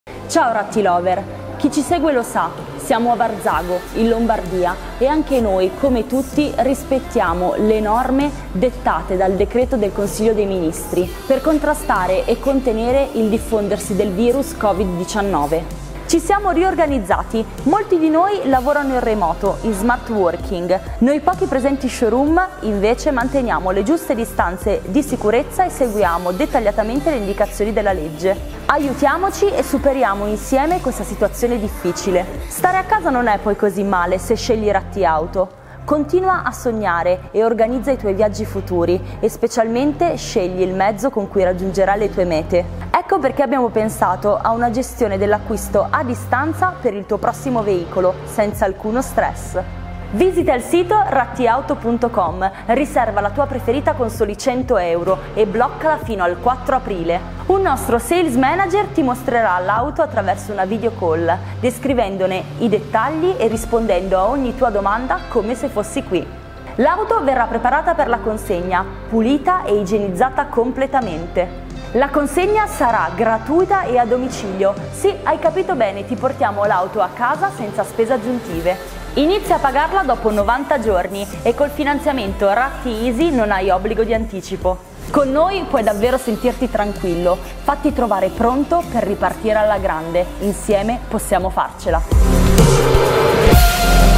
Ciao Ratti Lover, chi ci segue lo sa, siamo a Varzago, in Lombardia e anche noi, come tutti, rispettiamo le norme dettate dal decreto del Consiglio dei Ministri per contrastare e contenere il diffondersi del virus Covid-19. Ci siamo riorganizzati, molti di noi lavorano in remoto, in smart working. Noi pochi presenti in showroom invece manteniamo le giuste distanze di sicurezza e seguiamo dettagliatamente le indicazioni della legge. Aiutiamoci e superiamo insieme questa situazione difficile. Stare a casa non è poi così male se scegli Ratti Auto. Continua a sognare e organizza i tuoi viaggi futuri e specialmente scegli il mezzo con cui raggiungerai le tue mete. Ecco perché abbiamo pensato a una gestione dell'acquisto a distanza per il tuo prossimo veicolo, senza alcuno stress. Visita il sito rattiauto.com, riserva la tua preferita con soli 100 euro e bloccala fino al 4 aprile. Un nostro sales manager ti mostrerà l'auto attraverso una video call, descrivendone i dettagli e rispondendo a ogni tua domanda come se fossi qui. L'auto verrà preparata per la consegna, pulita e igienizzata completamente. La consegna sarà gratuita e a domicilio. Sì, hai capito bene, ti portiamo l'auto a casa senza spese aggiuntive. Inizia a pagarla dopo 90 giorni e col finanziamento Ratti Easy non hai obbligo di anticipo. Con noi puoi davvero sentirti tranquillo. Fatti trovare pronto per ripartire alla grande. Insieme possiamo farcela.